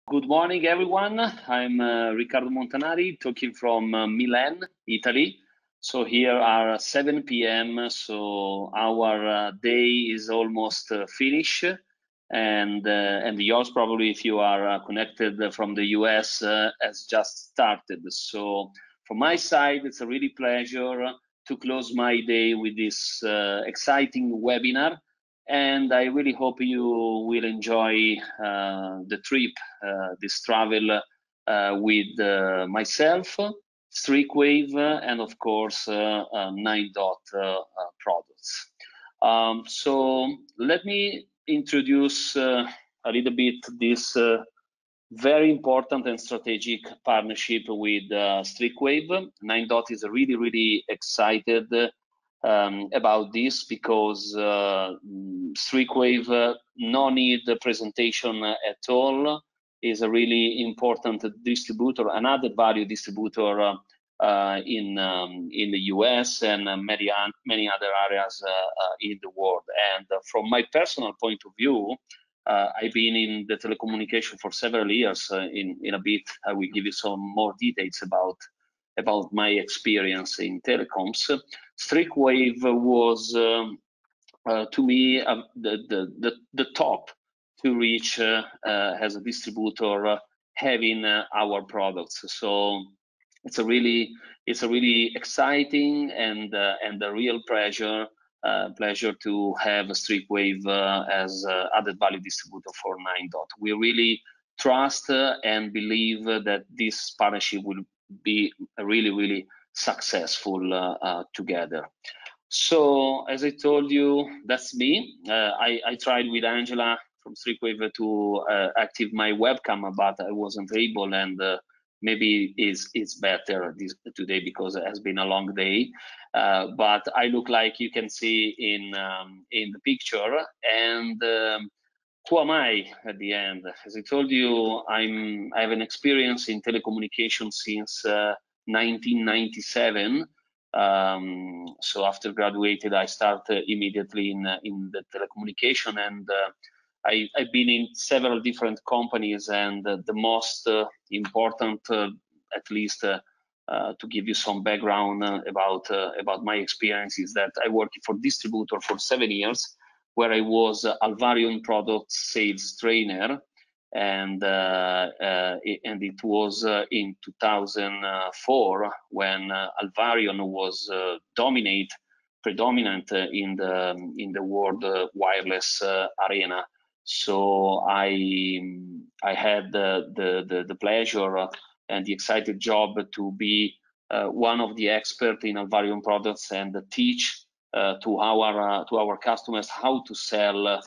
Good morning, everyone. I'm Riccardo Montanari, talking from Milan, Italy. So here are 7 p.m. So our day is almost finished, and yours probably, if you are connected from the US, has just started. So from my side, it's a really pleasure to close my day with this exciting webinar. And I really hope you will enjoy the trip, this travel with myself, Streakwave, and of course 9DOT products. So let me introduce a little bit this very important and strategic partnership with Streakwave. 9DOT is really, really excited about this because Streakwave, no need the presentation at all, is a really important distributor, an added value distributor in the US and many other areas in the world. And from my personal point of view, I've been in the telecommunication for several years. In a bit, I will give you some more details about my experience in telecoms. Streakwave was, to me, the top to reach as a distributor having our products. So it's a really exciting and a real pleasure to have Streakwave as added value distributor for 9DOT. We really trust and believe that this partnership will be really successful together. So as I told you, that's me. I tried with Angela from Streakwave to active my webcam, but I wasn't able, and maybe it's better today because it has been a long day. But I look like you can see in the picture, and who am I at the end? As I told you, I have an experience in telecommunications since 1997. So after graduated, I started immediately in the telecommunication, and I've been in several different companies, and the most important, at least to give you some background about my experience, is that I worked for distributor for 7 years, where I was Alvarion product sales trainer, and it was in 2004 when Alvarion was predominant in the world wireless arena. So I had the pleasure and the exciting job to be one of the experts in Alvarion products and teach to our customers how to sell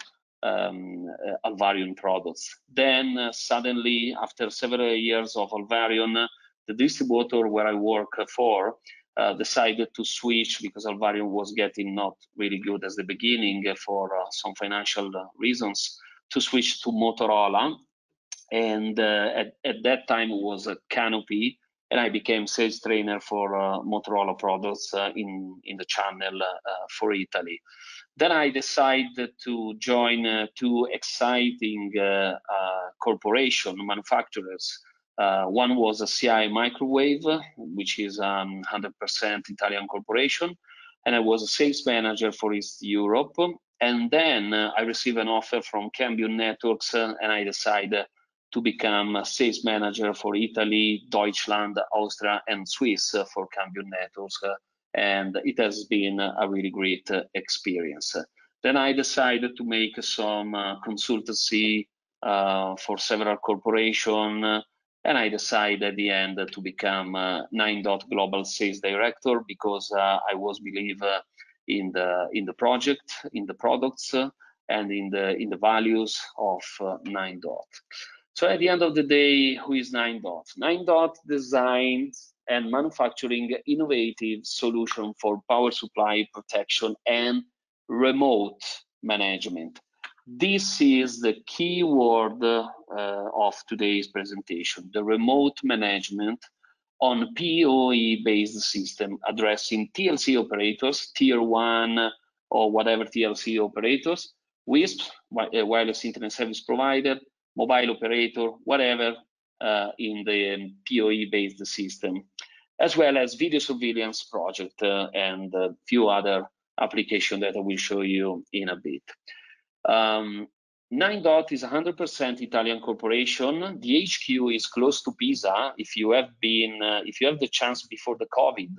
Alvarion products. Then suddenly, after several years of Alvarion, the distributor where I work for decided to switch because Alvarion was getting not really good at the beginning for some financial reasons, to switch to Motorola. And at that time it was a Canopy, and I became sales trainer for Motorola products in the channel for Italy. Then I decided to join two exciting corporation manufacturers. One was a CI Microwave, which is 100% Italian corporation, and I was a sales manager for East Europe. And then I received an offer from Cambium Networks, and I decided to become a sales manager for Italy, Deutschland, Austria, and Swiss for Cambium Networks. And it has been a really great experience. Then I decided to make some consultancy for several corporations, and I decided at the end to become 9DOT Global Sales Director because I was believer in the project, in the products, and in the values of 9DOT. So at the end of the day, who is 9DOT? 9DOT designs and manufacturing innovative solution for power supply protection and remote management. This is the key word of today's presentation, the remote management on PoE-based system addressing TLC operators, tier 1 or whatever TLC operators, WISP, wireless internet service provider, mobile operator, whatever, in the PoE-based system, as well as video surveillance project and a few other applications that I will show you in a bit. 9DOT is 100% Italian corporation. The HQ is close to Pisa. If you have the chance before the COVID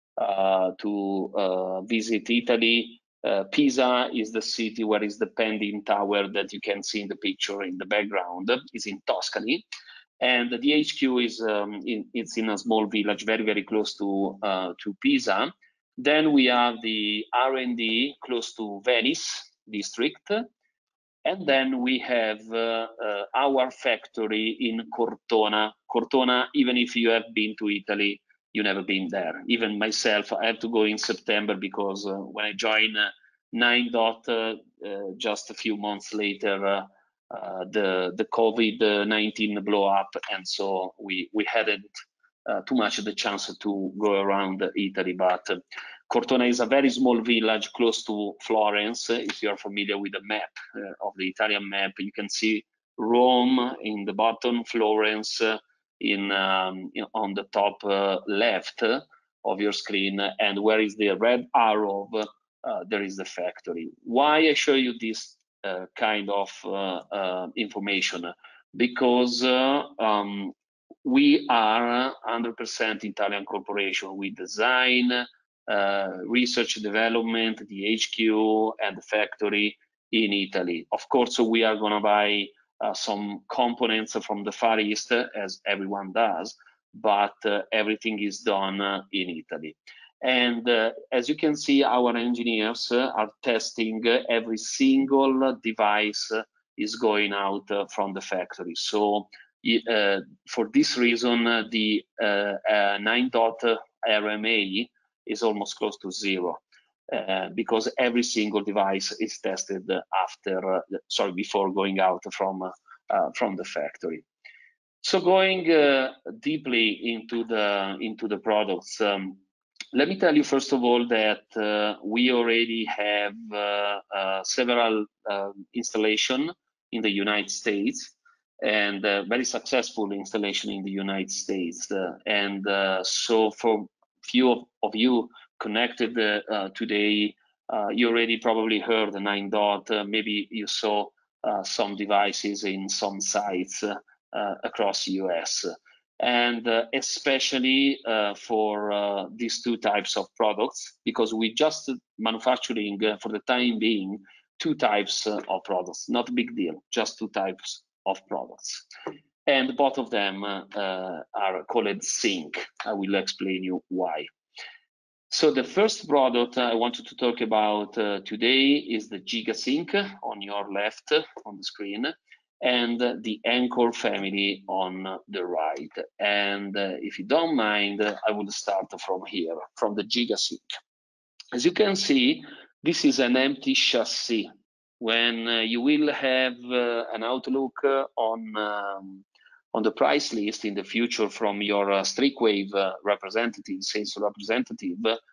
to visit Italy, Pisa is the city where is the Pending Tower that you can see in the picture in the background. It's in Tuscany, and the HQ is it's in a small village, very close to Pisa. Then we have the R&D close to Venice district. And then we have our factory in Cortona. Cortona, even if you have been to Italy, you never been there. Even myself, I have to go in September because when I joined 9DOT, just a few months later, the COVID-19 blow up, and so we hadn't too much the chance to go around Italy. But Cortona is a very small village close to Florence. If you are familiar with the map of the Italian map, you can see Rome in the bottom, Florence on the top left of your screen, and where is the red arrow, there is the factory. Why I show you this kind of information? Because we are 100% Italian corporation. We design, research, development, the HQ and the factory in Italy. Of course, we are going to buy some components from the Far East, as everyone does, but everything is done in Italy. And as you can see, our engineers are testing every single device is going out from the factory. So for this reason, the 9DOT RMA is almost close to zero, because every single device is tested before going out from the factory. So going deeply into the products, let me tell you first of all that we already have several installations in the United States, and very successful installation in the United States. So for few of you connected today, you already probably heard the 9DOT. Maybe you saw some devices in some sites across the US. And especially for these two types of products, because we just manufacturing for the time being 2 types of products, not a big deal, just 2 types of products. And both of them are called Sync. I will explain you why. So the first product I wanted to talk about today is the GigaSync on your left on the screen, and the Anchor family on the right. And if you don't mind, I will start from here, from the GigaSync. As you can see, this is an empty chassis. When you will have an outlook on the price list in the future from your Streakwave representative, sales representative,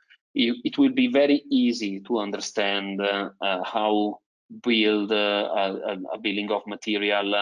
it will be very easy to understand how build a billing of material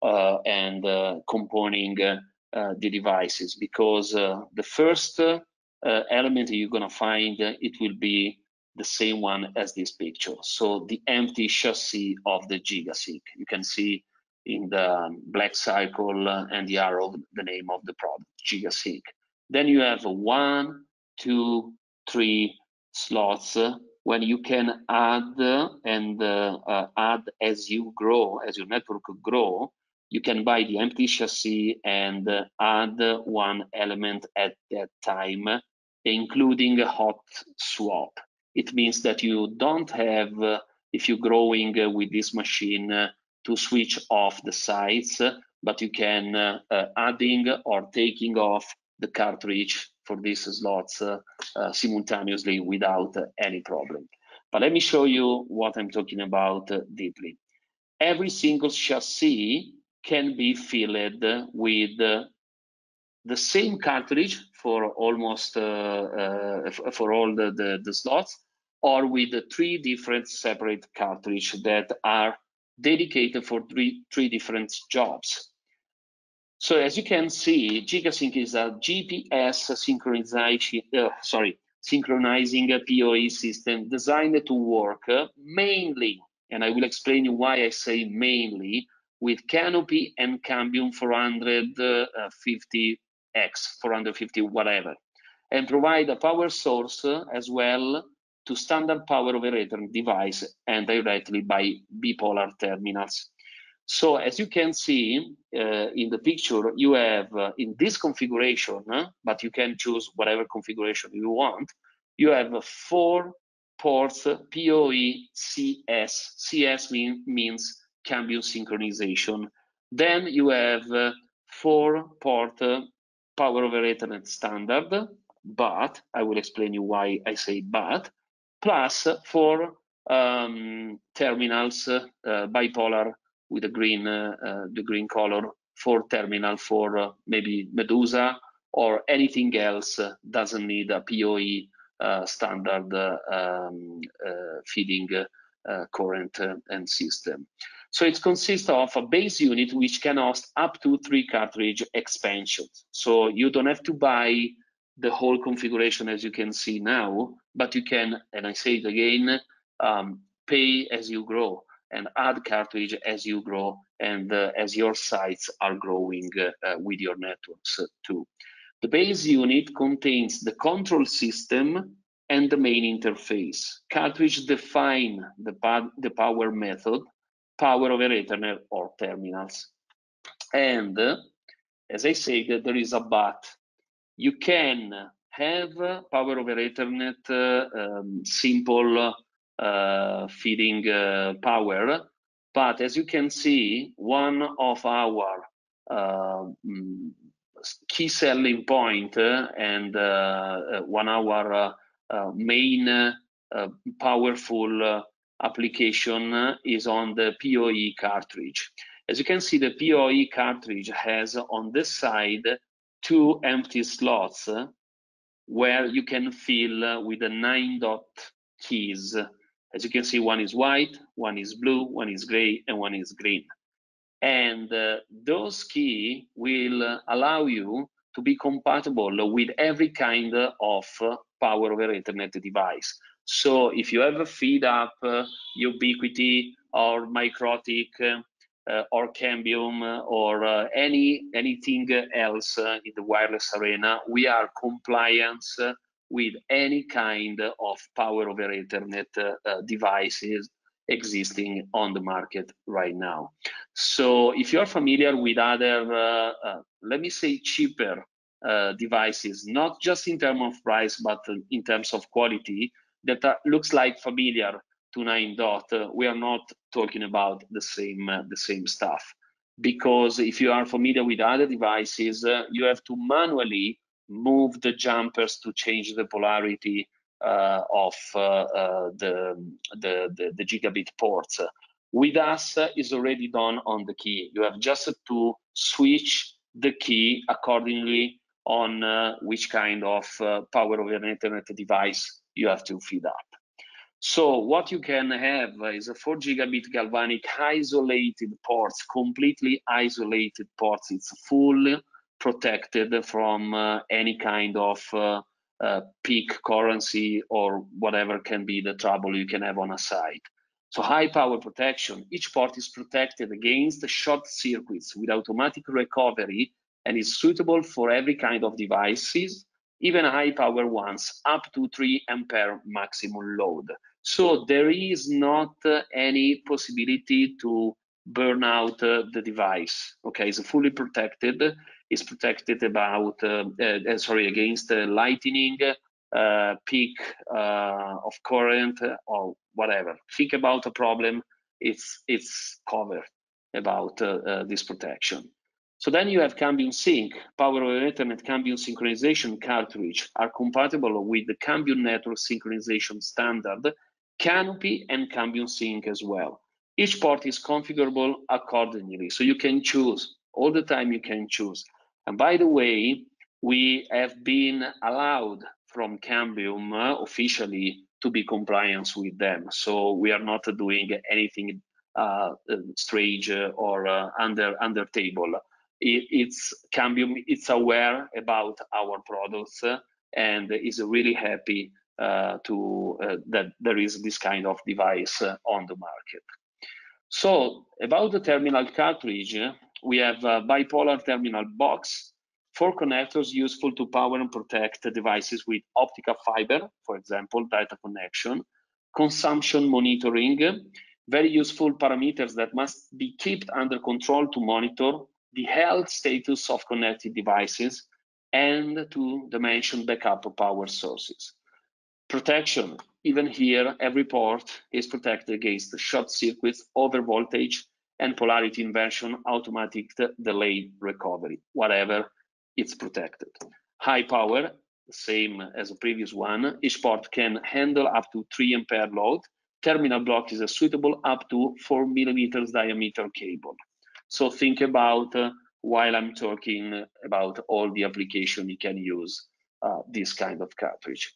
and component the devices, because the first element you're going to find, it will be the same one as this picture. So the empty chassis of the GigaSync. You can see in the black circle and the arrow the name of the product, GigaSync. Then you have 1, 2, 3 slots when you can add and add as you grow, as your network grow. You can buy the empty chassis and add one element at that time, including a hot swap. It means that you don't have, if you're growing with this machine, to switch off the sites, but you can adding or taking off the cartridge for these slots simultaneously without any problem. But let me show you what I'm talking about deeply. Every single chassis can be filled with the same cartridge for almost for all the slots, or with the 3 different separate cartridges that are dedicated for three different jobs. So as you can see, GigaSync is a GPS synchronizing a PoE system designed to work mainly, and I will explain you why I say mainly, with Canopy and Cambium 450X, 450 whatever, and provide a power source as well to standard power over Ethernet device and directly by bipolar terminals. So as you can see in the picture, you have in this configuration, but you can choose whatever configuration you want, you have 4 ports PoE CS. CS means Cambium synchronization. Then you have 4 port power over Ethernet standard, but I will explain you why I say but, plus 4 terminals bipolar with the green color for terminal for maybe Medusa or anything else doesn't need a PoE standard feeding current and system. So it consists of a base unit which can host up to 3 cartridge expansions. So you don't have to buy the whole configuration as you can see now, but you can, and I say it again, pay as you grow and add cartridge as you grow and as your sites are growing with your networks too. The base unit contains the control system and the main interface. Cartridge define the power method, power over Ethernet or terminals. And as I said, there is a but. You can have power over Ethernet simple feeding power, but as you can see, one of our key selling point and one of our main powerful application is on the PoE cartridge. As you can see, the PoE cartridge has on this side 2 empty slots where you can fill with the 9-dot keys. As you can see, one is white, one is blue, one is gray, and one is green. And those keys will allow you to be compatible with every kind of power over Ethernet device. So if you have a feed up Ubiquiti or Microtik or Cambium or anything else in the wireless arena, we are compliant with any kind of power over Ethernet devices existing on the market right now. So if you're familiar with other, let me say, cheaper devices, not just in terms of price, but in terms of quality, that looks like familiar to 9-dot, we are not talking about the same stuff. Because if you are familiar with other devices, you have to manually move the jumpers to change the polarity of the gigabit ports. With us, is already done on the key. You have just to switch the key accordingly on which kind of power over Ethernet device you have to feed up. So what you can have is a 4 gigabit galvanic isolated ports, completely isolated ports. It's fully protected from any kind of peak currency or whatever can be the trouble you can have on a site. So high power protection, each port is protected against short circuits with automatic recovery and is suitable for every kind of devices, even high power ones, up to 3 ampere maximum load. So there is not any possibility to burn out the device. Okay, it's fully protected. It's protected against lightning, peak of current or whatever. Think about a problem, it's covered about this protection. So then you have Cambium Sync, power over Ethernet Cambium synchronization cartridge are compatible with the Cambium network synchronization standard, Canopy and Cambium Sync as well. Each port is configurable accordingly, so you can choose, all the time you can choose. And by the way, we have been allowed from Cambium officially to be compliant with them. So we are not doing anything strange or under table. It's Cambium. It's aware about our products and is really happy that there is this kind of device on the market. So about the terminal cartridge, we have a bipolar terminal box, 4 connectors useful to power and protect devices with optical fiber, for example, data connection, consumption monitoring, very useful parameters that must be kept under control to monitor the health status of connected devices and to dimension backup power sources. Protection, even here, every port is protected against short circuits, over voltage, and polarity inversion, automatic delayed recovery, whatever, it's protected. High power, same as the previous one, each port can handle up to 3 ampere load. Terminal block is a suitable up to 4 millimeters diameter cable. So think about, while I'm talking about all the application you can use this kind of cartridge.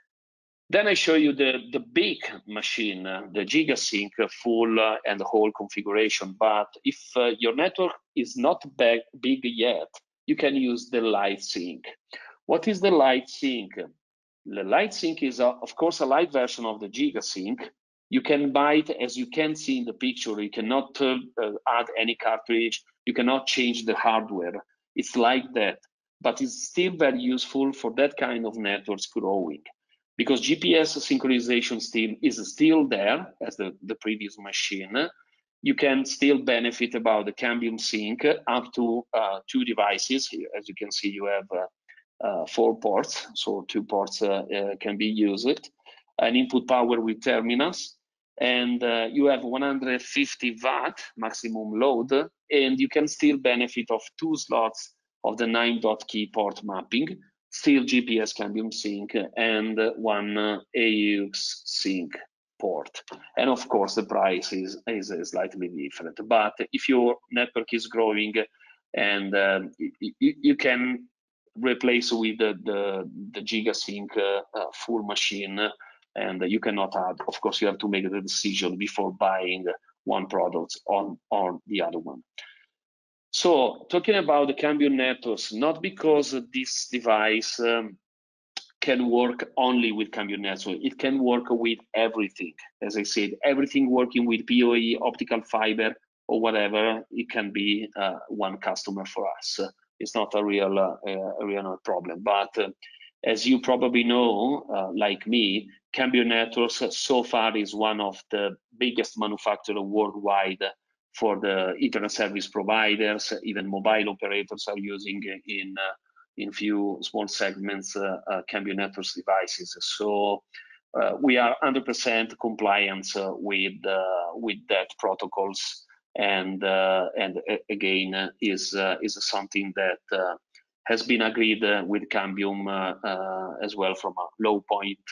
Then I show you the big machine, the GigaSync full and whole configuration. But if your network is not big yet, you can use the LightSync. What is the LightSync? The LightSync is, of course, a light version of the GigaSync. You can buy it, as you can see in the picture. You cannot add any cartridge. You cannot change the hardware. It's like that, but it's still very useful for that kind of networks growing. Because GPS synchronization is still there as the previous machine, you can still benefit about the Cambium Sync up to 2 devices. Here, as you can see, you have 4 ports, so 2 ports can be used. An input power with terminals, and you have 150 watt maximum load, and you can still benefit of 2 slots of the 9.key port mapping. Still GPS Cambium Sync and 1 AUX Sync port. And of course, the price is slightly different. But if your network is growing and you can replace with the GigaSync full machine, and you cannot add. Of course, you have to make the decision before buying one product on the other one. So talking about the Cambium networks, not because this device can work only with Cambium network, it can work with everything. As I said, everything working with PoE, optical fiber, or whatever, it can be one customer for us. It's not a real problem. But as you probably know, like me, Cambium Networks so far is one of the biggest manufacturers worldwide for the internet service providers. Even mobile operators are using in few small segments Cambium Networks devices. So we are 100% compliant with that protocols, and again is something that has been agreed with Cambium as well from a low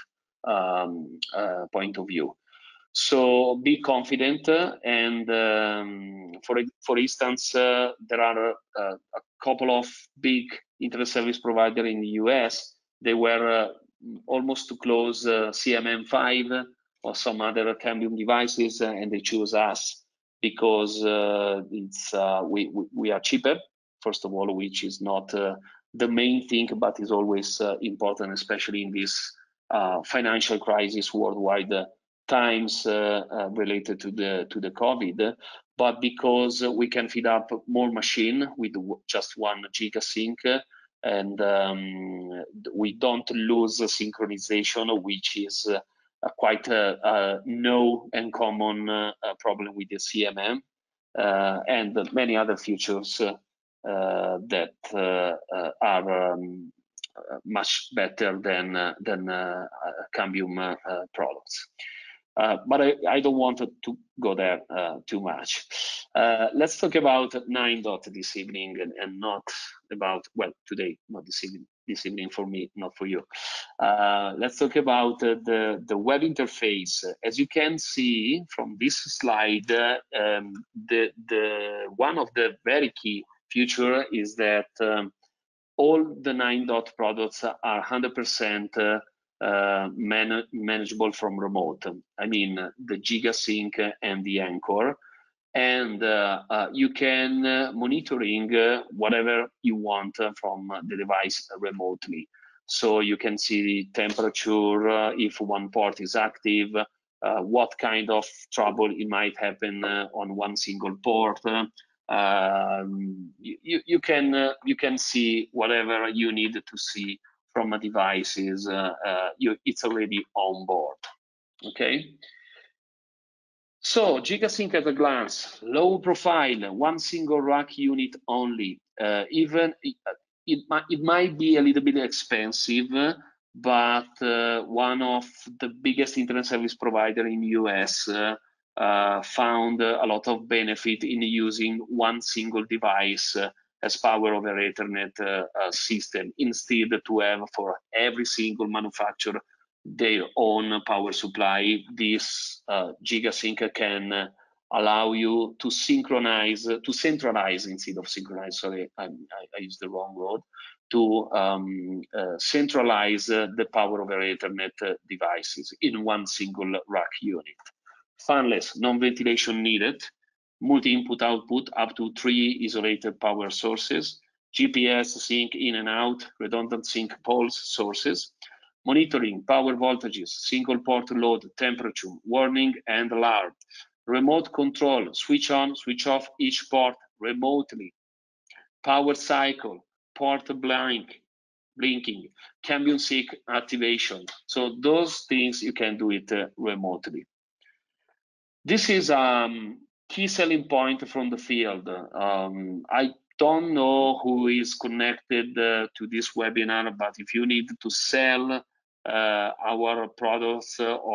point of view. So be confident, and for instance, there are a couple of big internet service providers in the US. They were almost to close CMM5 or some other Cambium devices, and they choose us because we are cheaper, first of all, which is not the main thing, but is always important, especially in this financial crisis worldwide times related to the COVID, but because we can feed up more machine with just 1 GigaSync, and we don't lose synchronization, which is quite a no and common problem with the CMM, and many other features that are much better than Cambium products. But I don't want to go there too much. Let's talk about 9.0 this evening, and not about, well, today, not this evening for me, not for you. Let's talk about the web interface. As you can see from this slide, the one of the very key feature is that all the 9.0 products are 100% manageable from remote. I mean, the GigaSync and the Anchor. and you can monitoring whatever you want from the device remotely. So you can see the temperature, if one port is active, what kind of trouble it might happen on one single port. You can see whatever you need to see from a device it's already on board. Okay. So GigaSync at a glance, low profile, one single rack unit only. Even it might be a little bit expensive, but one of the biggest internet service provider in US found a lot of benefit in using one single device as power over Ethernet system, instead to have for every single manufacturer their own power supply. This GigaSync can allow you to synchronize, to centralize instead of synchronize. Sorry, I used the wrong word. To centralize the power over Ethernet devices in one single rack unit. Fanless, non-ventilation needed. Multi-input output up to 3 isolated power sources. GPS sync in and out, redundant sync pulse sources. Monitoring power voltages, single port load, temperature, warning and alarm. Remote control, switch on, switch off each port remotely. Power cycle, port blinking, Cambium sync activation. So those things you can do it remotely. This is key selling point from the field. I don't know who is connected to this webinar, but if you need to sell our products,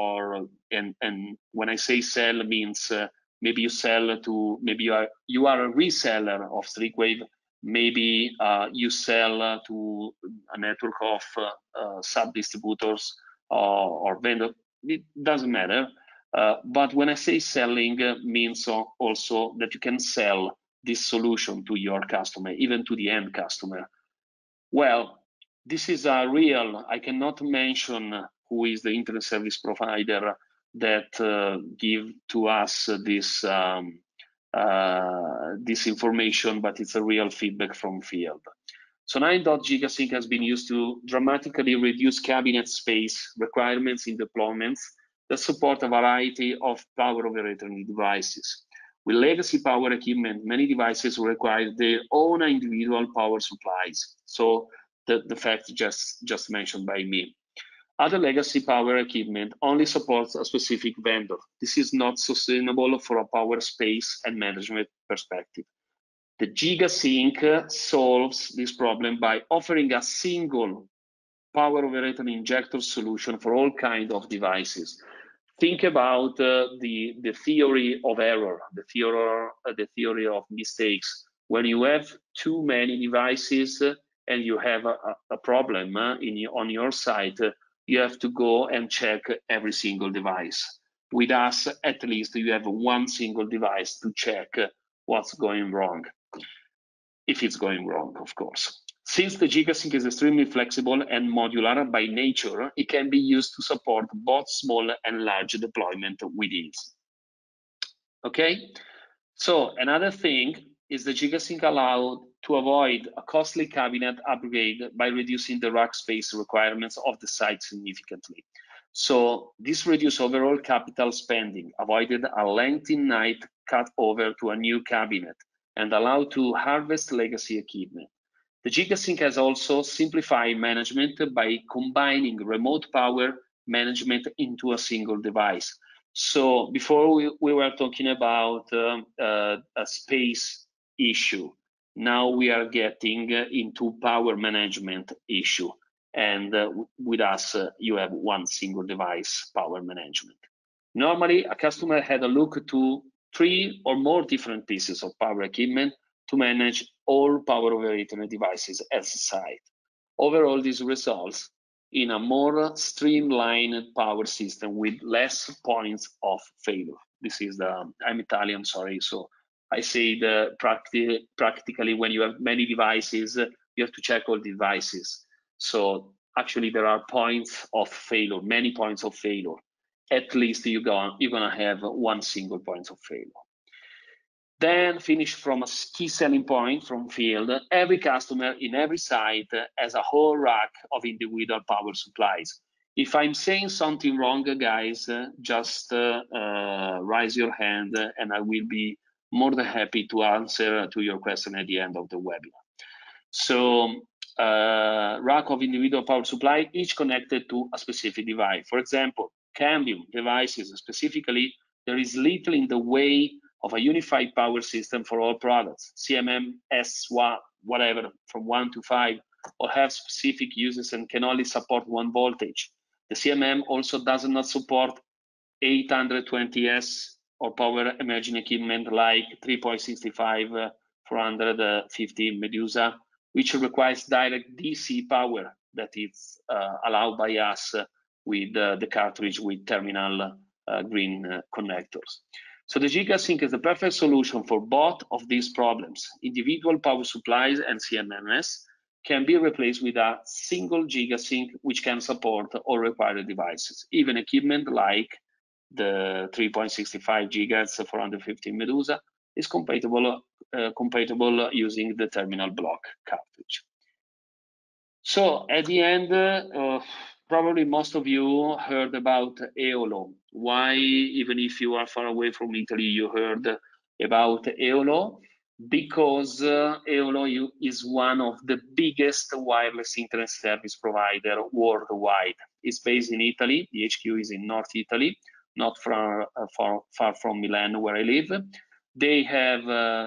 and when I say sell means maybe you sell to, maybe you are a reseller of StreakWave, maybe you sell to a network of sub distributors or vendor. It doesn't matter. But when I say selling, means also that you can sell this solution to your customer, even to the end customer. Well, this is a real, I cannot mention who is the internet service provider that give to us this information, but it's a real feedback from field. So 9.GigaSync has been used to dramatically reduce cabinet space requirements in deployments that support a variety of power over Ethernet devices. With legacy power equipment, many devices require their own individual power supplies. So the fact just mentioned by me. Other legacy power equipment only supports a specific vendor. This is not sustainable for a power space and management perspective. The GigaSync solves this problem by offering a single power over Ethernet injector solution for all kinds of devices. Think about the theory of error, the theory of mistakes. When you have too many devices and you have a problem on your site, you have to go and check every single device. With us, at least you have one single device to check what's going wrong, if it's going wrong, of course. Since the GigaSync is extremely flexible and modular by nature, it can be used to support both small and large deployment with ease. Okay, so another thing is the GigaSync allowed to avoid a costly cabinet upgrade by reducing the rack space requirements of the site significantly. So this reduced overall capital spending, avoided a lengthy night cut over to a new cabinet, and allowed to harvest legacy equipment. The GigaSync has also simplified management by combining remote power management into a single device. So before we were talking about a space issue. Now we are getting into power management issue. And with us, you have one single device power management. Normally, a customer had a look to 3 or more different pieces of power equipment to manage all power over Ethernet devices at the site. Overall, this results in a more streamlined power system with less points of failure. This is I'm Italian, sorry, so I say practically when you have many devices, you have to check all devices. So actually there are points of failure, many points of failure. At least you're gonna have one single point of failure. Then finish from a key selling point from field. Every customer in every site has a whole rack of individual power supplies. If I'm saying something wrong, guys, just raise your hand and I will be more than happy to answer to your question at the end of the webinar. So rack of individual power supply, each connected to a specific device. For example, Cambium devices specifically, there is little in the way of a unified power system for all products, CMM, SWA, whatever, from 1 to 5, or have specific uses and can only support 1 voltage. The CMM also does not support 820S or power emerging equipment like 3.65, 450 Medusa, which requires direct DC power that is allowed by us with the cartridge with terminal green connectors. So the GigaSync is the perfect solution for both of these problems. Individual power supplies and CMMS can be replaced with a single GigaSync, which can support all required devices, even equipment like the 3.65 gigahertz 450 Medusa is compatible using the terminal block cartridge. So at the end, probably most of you heard about Eolo. Why, even if you are far away from Italy, you heard about Eolo? Because Eolo is one of the biggest wireless internet service provider worldwide. It's based in Italy. The HQ is in North Italy, not far from Milan, where I live. They have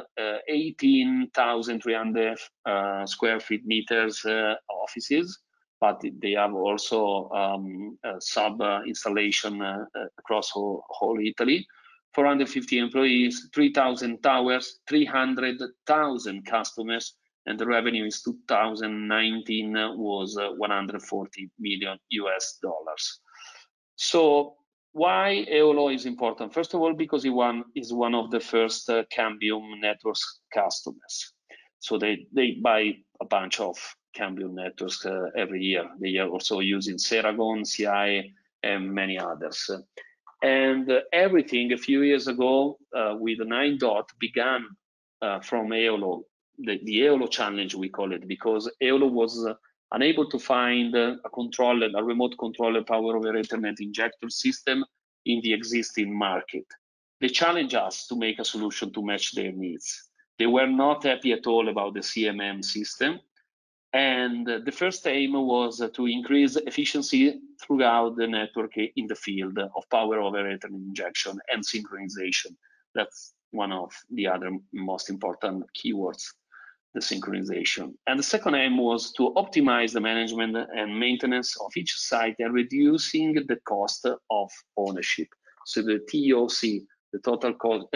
18,300 square feet meters offices, but they have also sub installation across whole Italy. 450 employees, 3,000 towers, 300,000 customers, and the revenue in 2019 was $140 million US. So why Eolo is important? First of all, because it is one of the first Cambium networks customers. So they buy a bunch of Cambium networks every year. They are also using Ceragon, CI, and many others. And everything a few years ago with 9DOT began from Eolo, the Eolo challenge we call it, because Eolo was unable to find a remote controller power over Ethernet injector system in the existing market. They challenged us to make a solution to match their needs. They were not happy at all about the CMM system. And the first aim was to increase efficiency throughout the network in the field of power over Ethernet injection and synchronization. That's one of the other most important keywords, the synchronization. And the second aim was to optimize the management and maintenance of each site and reducing the cost of ownership. So the TCO, the total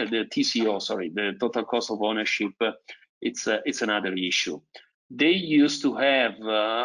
cost of ownership, it's another issue. They used to have,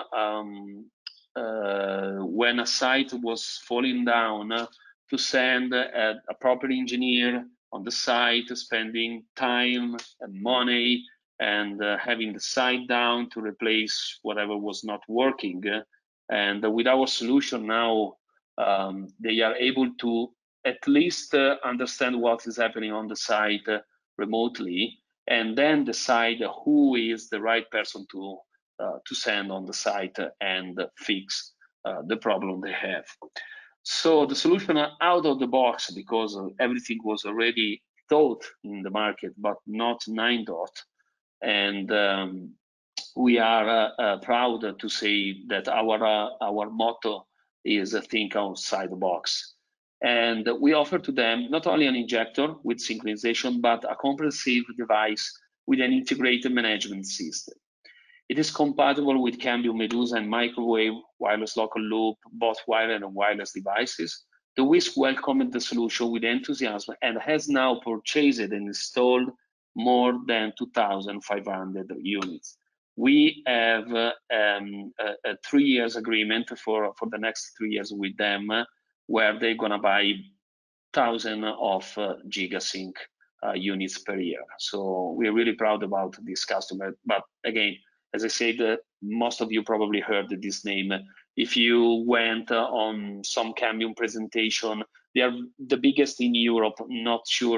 when a site was falling down, to send a proper engineer on the site, spending time and money, and having the site down to replace whatever was not working. And with our solution now, they are able to at least understand what is happening on the site remotely, and then decide who is the right person to send on the site and fix the problem they have. So the solution out of the box, because everything was already thought in the market, but not 9DOT. And we are proud to say that our motto is think outside the box. And we offer to them not only an injector with synchronization, but a comprehensive device with an integrated management system. It is compatible with Cambium Medusa and microwave, wireless local loop, both wired and wireless devices. The WISC welcomed the solution with enthusiasm and has now purchased and installed more than 2,500 units. We have a 3 years agreement for the next 3 years with them, where they're gonna buy 1,000 of GigaSync units per year. So we're really proud about this customer. But again, as I said, most of you probably heard this name. If you went on some Cambium presentation, they are the biggest in Europe. Not sure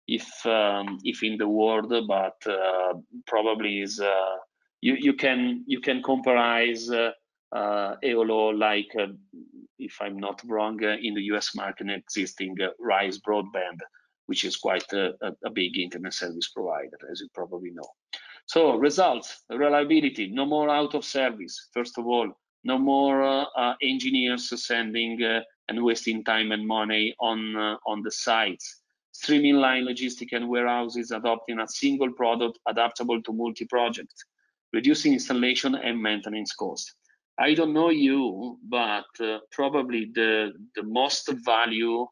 if in the world, but probably is you can comparize Eolo like if I'm not wrong in the US market existing Rise Broadband, which is quite a big internet service provider, as you probably know. So results, reliability, no more out of service. First of all, no more engineers sending and wasting time and money on the sites. Streamline logistic and warehouses, adopting a single product adaptable to multi-projects, reducing installation and maintenance costs. I don't know you, but probably the most value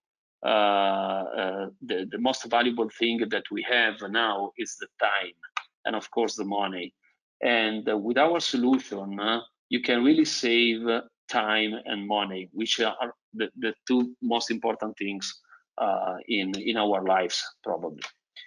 the most valuable thing that we have now is the time, and of course the money. And with our solution, you can really save time and money, which are the two most important things in our lives, probably.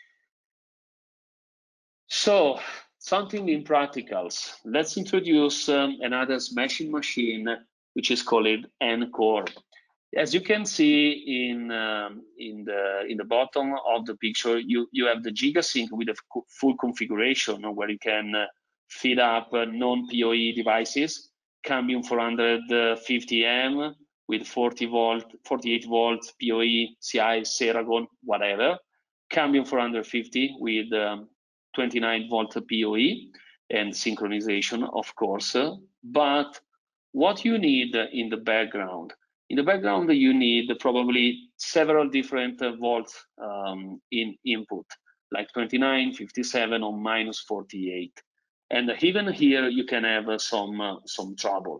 So something in practicals. Let's introduce another smashing machine, which is called Ncore. As you can see in the bottom of the picture, you have the GigaSync with a full configuration where you can feed up non-PoE devices, Cambium 450M with 40 volt, 48 volt PoE, CI, Ceragon, whatever. Cambium 450 with 29 volt PoE and synchronization, of course. But what you need in the background? In the background, you need probably several different volts in input, like 29, 57, or minus 48. And even here, you can have some trouble.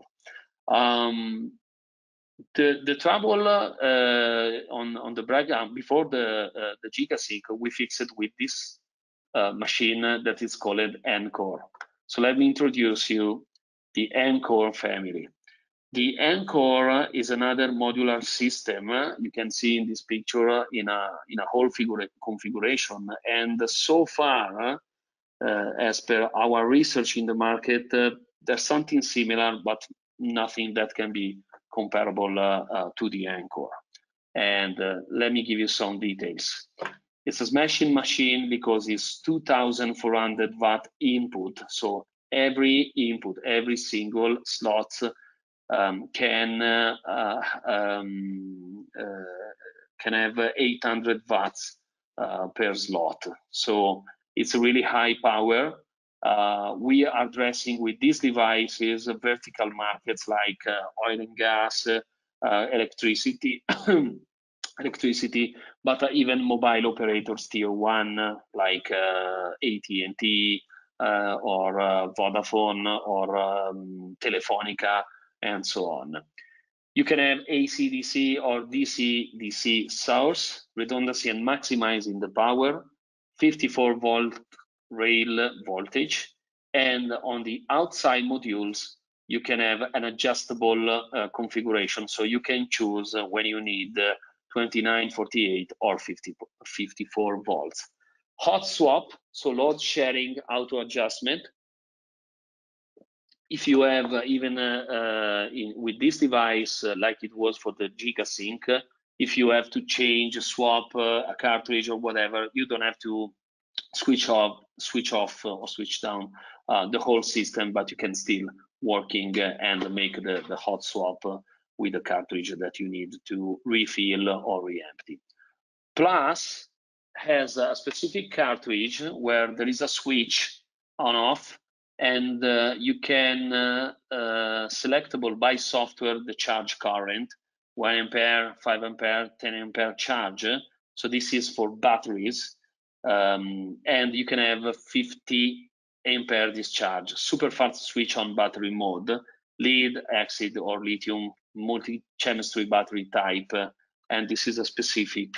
The trouble on the background before the GigaSync, we fixed it with this machine that is called Ncore. So let me introduce you the Ncore family. The Ncore is another modular system you can see in this picture in a whole configuration. And so far, as per our research in the market, there's something similar, but nothing that can be comparable to the Ncore. And let me give you some details. It's a smashing machine because it's 2,400 watt input. So every input, every single slot can have 800 watts per slot. So it's a really high power. We are addressing with these devices vertical markets like oil and gas, electricity, but even mobile operators tier one like AT&T or Vodafone or Telefonica, and so on. You can have AC/DC or DC/DC source, redundancy and maximizing the power, 54 volt rail voltage, and on the outside modules, you can have an adjustable configuration. So you can choose when you need 29, 48, or 54 volts. Hot swap, so load sharing auto adjustment. If you have even with this device, like it was for the GigaSync, if you have to change, swap a cartridge or whatever, you don't have to switch off or switch down the whole system, but you can still working and make the hot swap with the cartridge that you need to refill or re-empty. Plus has a specific cartridge where there is a switch on off, and you can selectable by software the charge current, 1 ampere, 5 ampere, 10 ampere charge. So this is for batteries, and you can have 50 ampere discharge, super fast switch on battery mode, lead, acid, or lithium multi-chemistry battery type, and this is a specific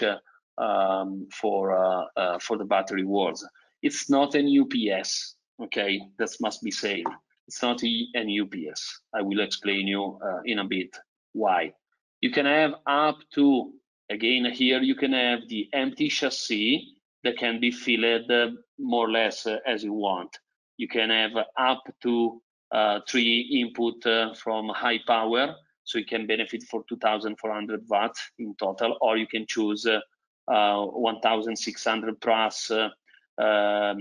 for the battery world. It's not an UPS, okay? That must be said. It's not an UPS. I will explain you in a bit why. You can have up to, again here, you can have the empty chassis that can be filled more or less as you want. You can have up to 3 input from high power, so you can benefit for 2,400 watts in total, or you can choose 1600 plus, or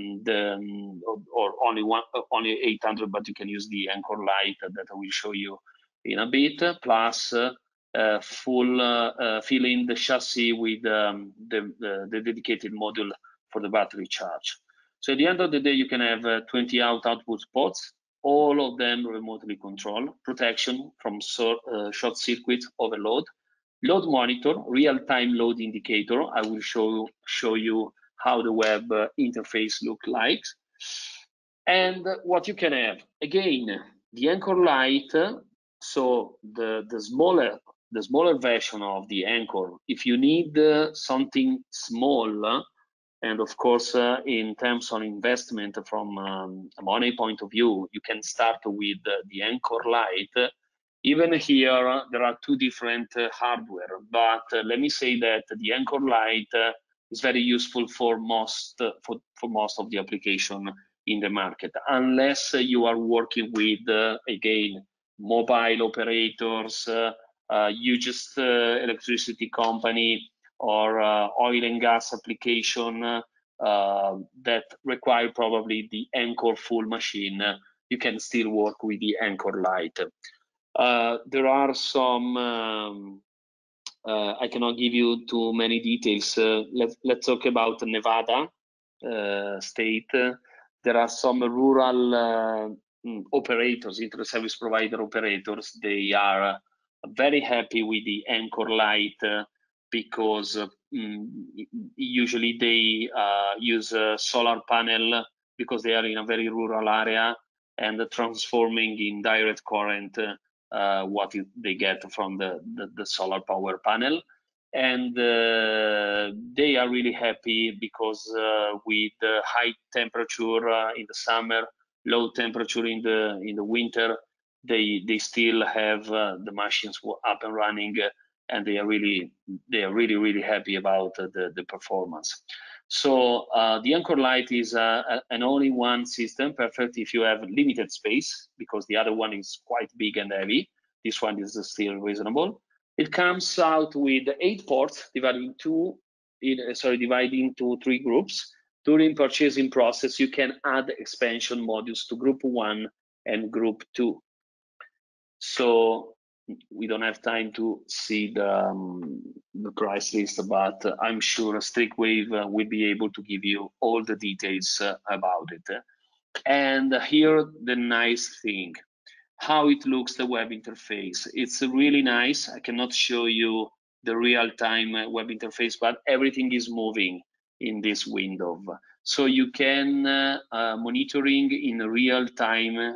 only 800, but you can use the Anchor Light that I will show you in a bit, plus filling the chassis with the dedicated module for the battery charge. So at the end of the day, you can have 20 output ports, all of them remotely controlled, protection from short circuit overload, load monitor, real-time load indicator. I will show you how the web interface look like. And what you can have, again, the Anchor Light, so the smaller version of the Anchor. If you need something small, and of course, in terms of investment from a money point of view, you can start with the Anchor Light. Even here, there are two different hardware, but let me say that the Anchor Light is very useful for most of the application in the market, unless you are working with, again, mobile operators, huge electricity company, or oil and gas application that require probably the Anchor full machine. You can still work with the Anchor Light. There are some, I cannot give you too many details. Let's talk about Nevada state. There are some rural operators, internet service provider operators. They are very happy with the Anchor Light because usually they use a solar panel because they are in a very rural area, and transforming in direct current what they get from the solar power panel. And they are really happy because with the high temperature in the summer, low temperature in the winter, they still have the machines up and running, and they are really happy about the performance. So the Anchor Light is an all-in-one system, perfect if you have limited space, because the other one is quite big and heavy. This one is still reasonable. It comes out with 8 ports divided into 3 groups. During purchasing process, you can add expansion modules to group 1 and group 2. So we don't have time to see the price list, but I'm sure Strictwave will be able to give you all the details about it. And here the nice thing, how it looks, the web interface. It's really nice. I cannot show you the real-time web interface, but everything is moving in this window. So you can monitoring in real time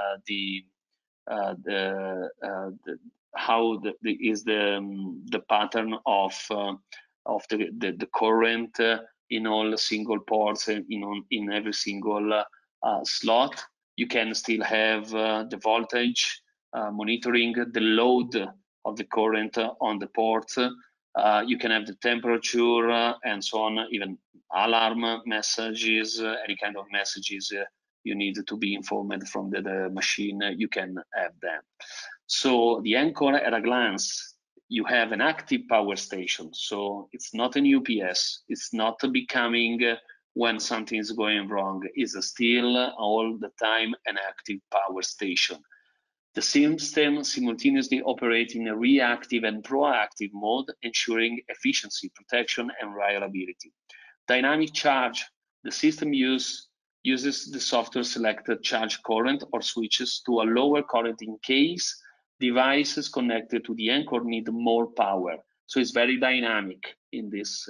how the pattern of the current in all single ports in every single slot. You can still have the voltage monitoring, the load of the current on the port. You can have the temperature and so on, even alarm messages, any kind of messages you need to be informed from the machine, you can have them. So the Anchor at a glance, you have an active power station. So it's not an UPS, it's not becoming when something is going wrong, is still all the time an active power station. The system simultaneously operates in a reactive and proactive mode, ensuring efficiency, protection, and reliability. Dynamic charge, the system uses the software selected charge current or switches to a lower current in case devices connected to the Anchor need more power. So it's very dynamic in this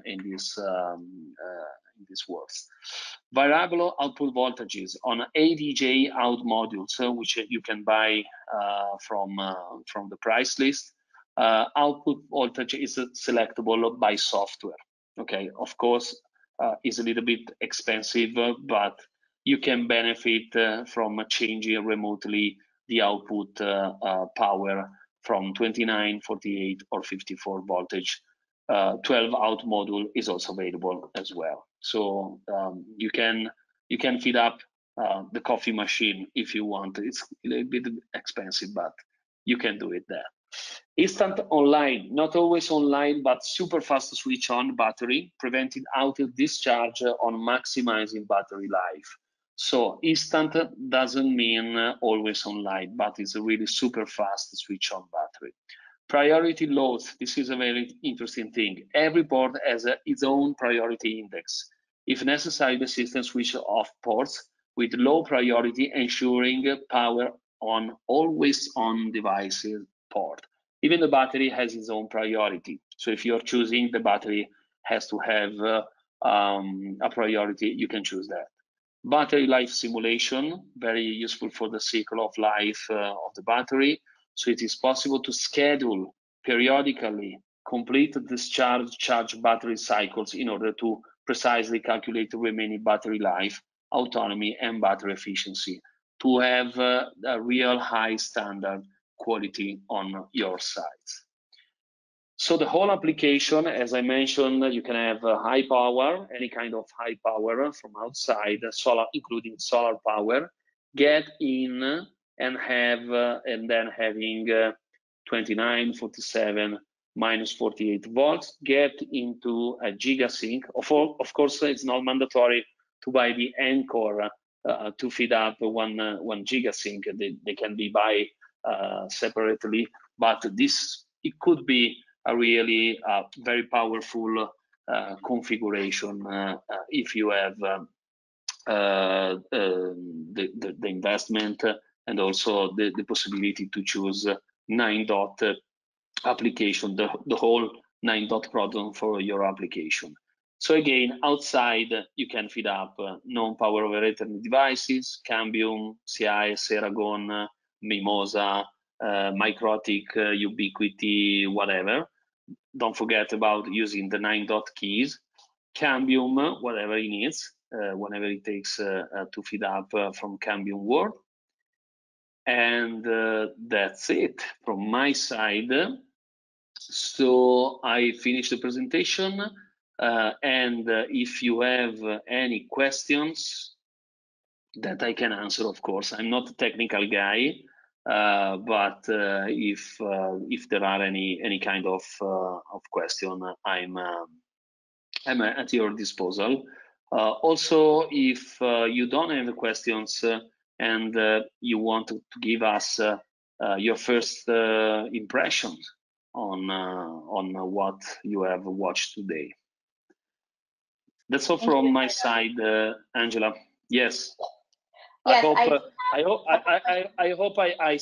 works. Variable output voltages on ADJ out modules, which you can buy from the price list. Output voltage is selectable by software. Okay, of course, is a little bit expensive, but you can benefit from changing remotely the output power from 29, 48, or 54 voltage. 12 out module is also available as well. So you can feed up the coffee machine if you want. It's a little bit expensive, but you can do it there. Instant online, not always online, but super fast switch on battery, preventing auto discharge on maximizing battery life. So instant doesn't mean always online, but it's a really super fast switch on battery. Priority loads, this is a very interesting thing. Every board has its own priority index. If necessary, the system switches off ports with low priority, ensuring power on always on devices port. Even the battery has its own priority. So if you're choosing, the battery has to have a priority, you can choose that. Battery life simulation, very useful for the cycle of life of the battery. So it is possible to schedule periodically complete discharge charge battery cycles in order to precisely calculate the remaining battery life, autonomy, and battery efficiency to have a real high standard quality on your sites. So the whole application, as I mentioned, you can have high power, any kind of high power from outside, solar, including solar power, get in and have, and then having 29, 47, minus 48 volts, get into a GigaSync. Of course, it's not mandatory to buy the Encore to feed up one GigaSync. They can be buy separately, but this, it could be a really very powerful configuration if you have the investment and also the possibility to choose 9-dot application, the whole 9-dot product for your application. So again, outside you can feed up non-power over Ethernet devices, Cambium, CI, Ceragon, Mimosa, Microtik, Ubiquiti, whatever. Don't forget about using the 9-dot keys, Cambium, whatever it needs, whenever it takes to feed up from Cambium world. And that's it from my side. So I finished the presentation, and if you have any questions that I can answer, of course. I'm not a technical guy, but if there are any kind of question, I'm at your disposal. Also, if you don't have questions and you want to give us your first impressions on what you have watched today. That's all from my side, Angela. Yes. Yes, I hope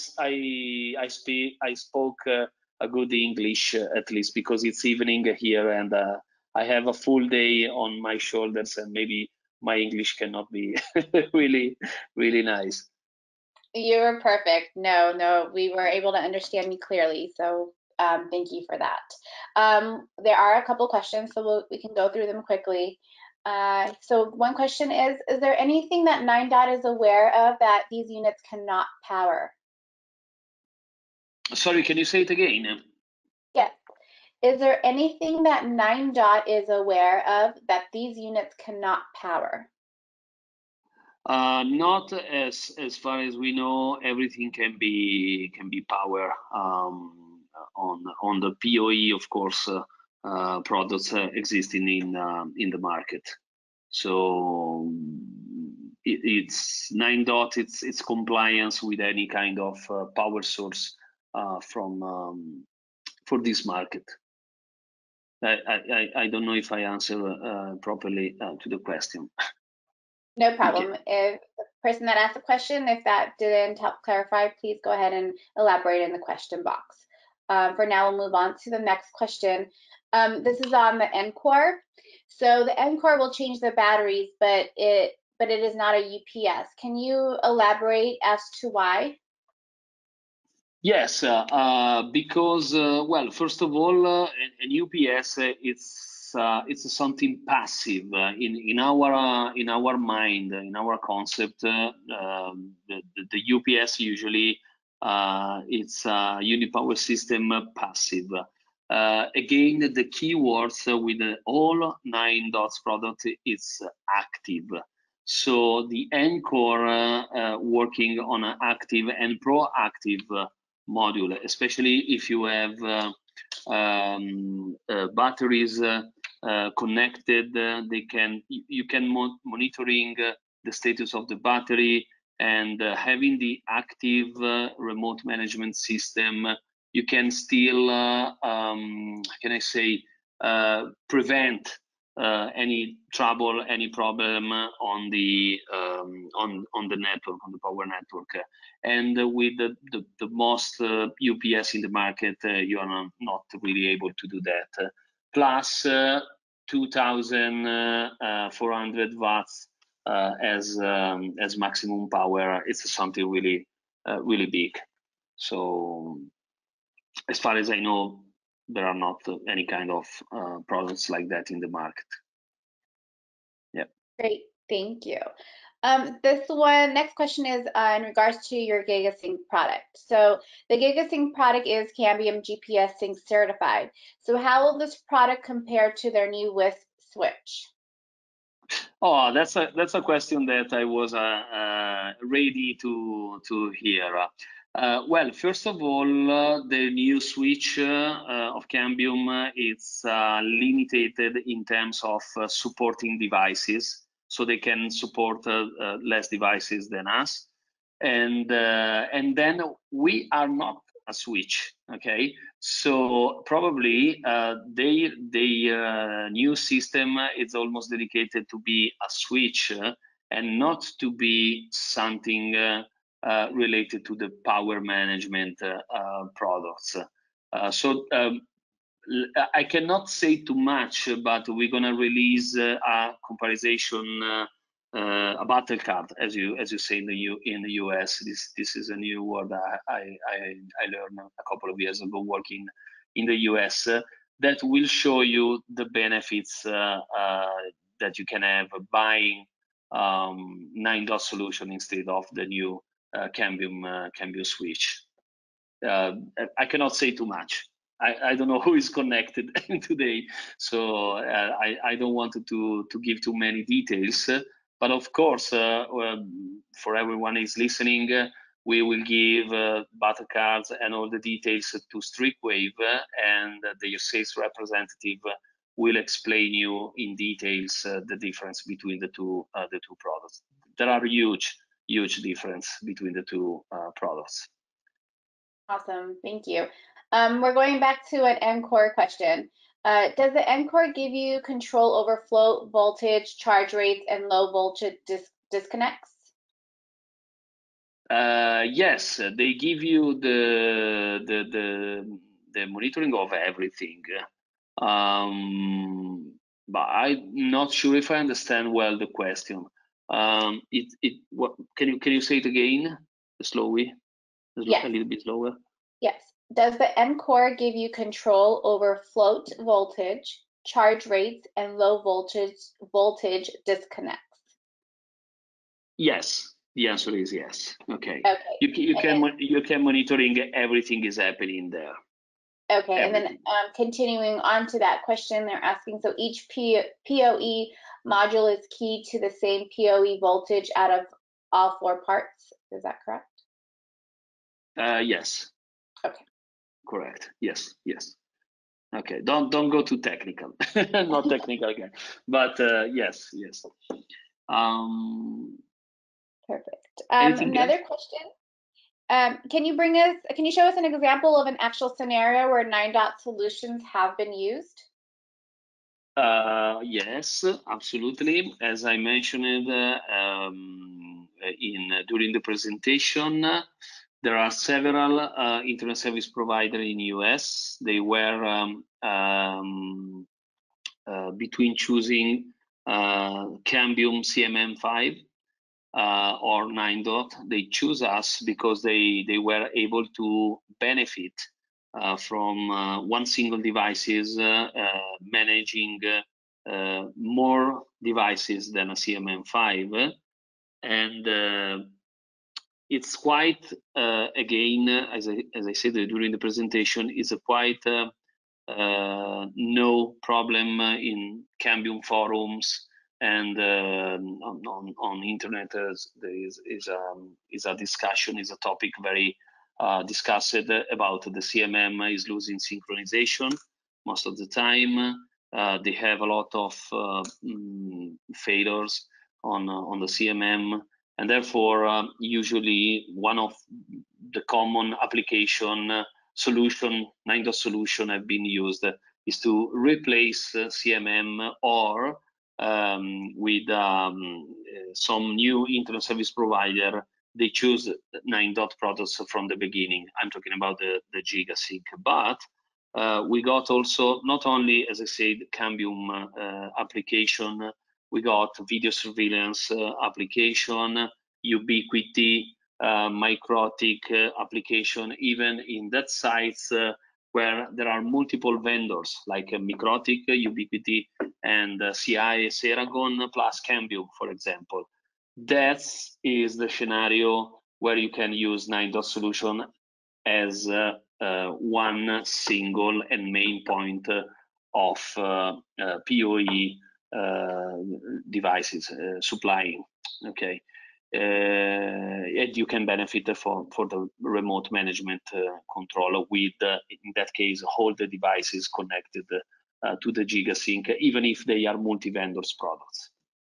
I spoke a good English at least, because it's evening here and I have a full day on my shoulders and maybe my English cannot be really nice. You were perfect. No, we were able to understand you clearly. So thank you for that. There are a couple questions, so we can go through them quickly. So one question is there anything that 9-dot is aware of that these units cannot power? Sorry, can you say it again? Yes. Is there anything that 9-dot is aware of that these units cannot power? Not as far as we know. Everything can be power on the PoE, of course, products existing in the market. So it's 9-dot. It's compliance with any kind of power source from for this market. I don't know if I answer properly to the question. No problem. If the person that asked the question, if that didn't help clarify, please go ahead and elaborate in the question box. For now, we'll move on to the next question. This is on the Encore. So the Encore will change the batteries, but it is not a UPS. Can you elaborate as to why? Yes, because well, first of all, an UPS it's something passive in our mind, in our concept. The UPS usually it's a unipower system passive. Again, the keywords with all 9-dots product is active. So the Encore working on an active and proactive module, especially if you have batteries connected. You can monitoring the status of the battery, and having the active remote management system, you can still, can I say, prevent any trouble, any problem on the network, on the power network. And with the most UPS in the market, you are not really able to do that. Plus 2,400 watts as maximum power. It's something really really big. So as far as I know, there are not any kind of products like that in the market. Yeah. Great, thank you. Next question is in regards to your GigaSync product. So the GigaSync product is Cambium GPS Sync certified. So how will this product compare to their new WISP switch? Oh, that's a question that I was ready to hear. Well, first of all, the new switch of Cambium is limited in terms of supporting devices, so they can support less devices than us, and then we are not a switch, okay? So probably the new system is almost dedicated to be a switch and not to be something related to the power management products. I cannot say too much, but we're gonna release a comparison, a battle card, as you say in the US. This is a new word I learned a couple of years ago working in the US, that will show you the benefits that you can have buying 9-dot solution instead of the new Cambium switch. I cannot say too much. I don't know who is connected today, so I don't want to give too many details. But of course, for everyone who is listening, we will give battle cards and all the details to Streetwave, and the sales representative will explain you in details the difference between the two products. There are huge difference between the two products. Awesome, thank you. We're going back to an Encore question. Does the Encore give you control over float, voltage, charge rates, and low voltage disconnects? Yes, they give you the monitoring of everything. But I'm not sure if I understand well the question. What can you say it again slowly? Yes. A little bit slower. Yes. Does the Encore give you control over float voltage, charge rates, and low voltage disconnects? Yes. The answer is yes. Okay. Okay. You can monitoring everything is happening there. Okay, everything. And then continuing on to that question, they're asking, so each PoE module is keyed to the same PoE voltage out of all 4 parts. Is that correct? Yes. Okay. Correct. Yes. Okay. Don't go too technical. Not technical again. But yes. Perfect. Another question. Can you show us an example of an actual scenario where 9-dot solutions have been used? Yes, absolutely. As I mentioned during the presentation, there are several internet service providers in US. They were between choosing Cambium CMM5 or 9-dot. They choose us because they were able to benefit from one single devices managing more devices than a CMM5, and it's quite again, as I said during the presentation, it's a quite no problem in Cambium forums and on internet. There is a discussion, is a topic very discussed about the CMM is losing synchronization most of the time. They have a lot of failures on the CMM, and therefore usually one of the common application solution, 9DOT solution have been used is to replace CMM or with some new internet service provider. They choose 9DOT products from the beginning. I'm talking about the GigaSync, but we got also not only, as I said, Cambium application, we got video surveillance application, Ubiquiti, Microtik application, even in that sites where there are multiple vendors like Microtik, Ubiquiti, and CI, Ceragon, plus Cambium, for example. That is the scenario where you can use 9DOT solution as one single and main point of PoE devices supplying. Okay, and you can benefit for the remote management control with, in that case, all the devices connected to the GigaSync, even if they are multi-vendors products.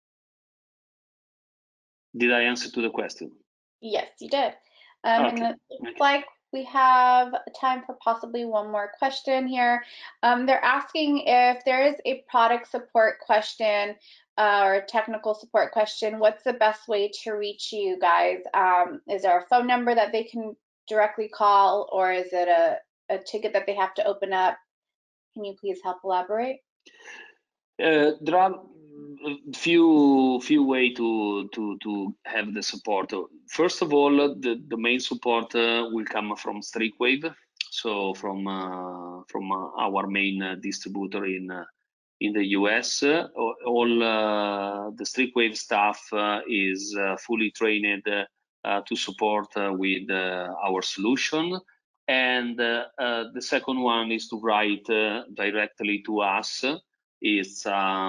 Did I answer to the question? Yes, you did. Okay. And it looks like we have time for possibly one more question here. They're asking if there is a product support question or a technical support question, what's the best way to reach you guys? Is there a phone number that they can directly call, or is it a ticket that they have to open up? Can you please help elaborate? There are few way to have the support. First of all, the main support will come from Streakwave, so from our main distributor in the US. All the Streakwave staff is fully trained to support with our solution. And the second one is to write directly to us. I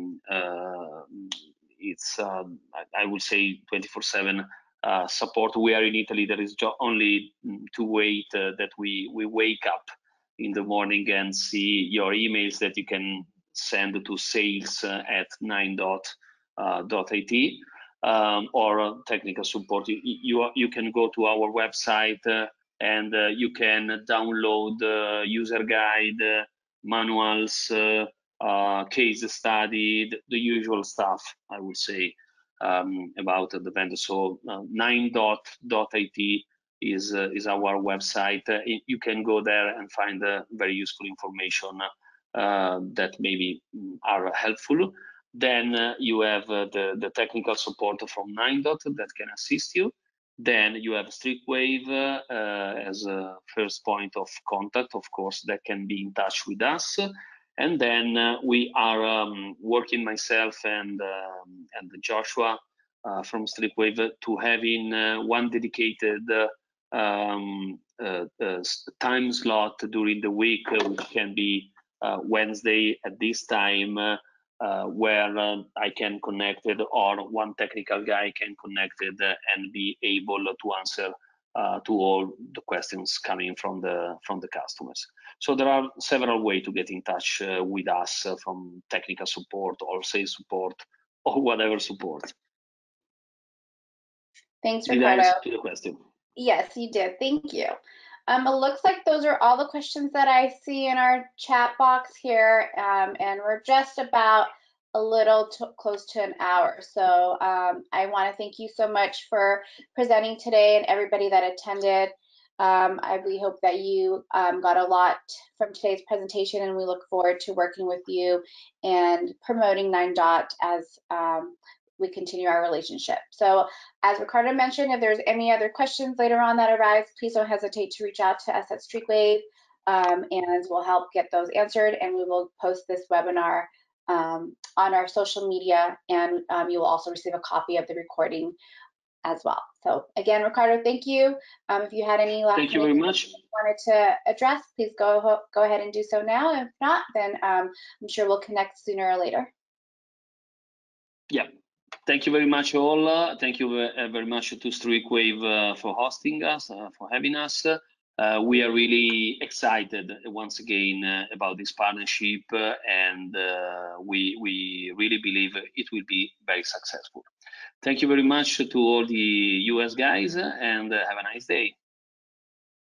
would say 24/7 support. We are in Italy. There is only to wait that we wake up in the morning and see your emails that you can send to sales@9dot.it or technical support. You can go to our website and you can download user guide, manuals, case study, the usual stuff, I would say, about the vendor. So 9dot.it is our website. You can go there and find very useful information that maybe are helpful. Then you have the technical support from 9dot that can assist you. Then you have Streakwave as a first point of contact, of course, that can be in touch with us. And then we are working, myself and Joshua from Streakwave, to having one dedicated time slot during the week, which can be Wednesday at this time, where I can connect it, or one technical guy can connect it and be able to answer to all the questions coming from the customers. So there are several ways to get in touch with us, from technical support or sales support or whatever support. Thanks, Ricardo. Did I answer to the question? Yes, you did. Thank you. It looks like those are all the questions that I see in our chat box here, and we're just about a little close to an hour. So I want to thank you so much for presenting today and everybody that attended. We hope that you got a lot from today's presentation, and we look forward to working with you and promoting 9dot as we continue our relationship. So as Ricardo mentioned, if there's any other questions later on that arise, please don't hesitate to reach out to us at Streakwave, and we'll help get those answered, and we will post this webinar on our social media, and you will also receive a copy of the recording as well. So again, Ricardo, thank you. If you had any last thank you very much. You wanted to address, please go ahead and do so now. If not, then I'm sure we'll connect sooner or later. Yeah, Thank you very much, all. Thank you very much to Streakwave for hosting us, for having us. We are really excited once again about this partnership, and we really believe it will be very successful. Thank you very much to all the US guys, and have a nice day.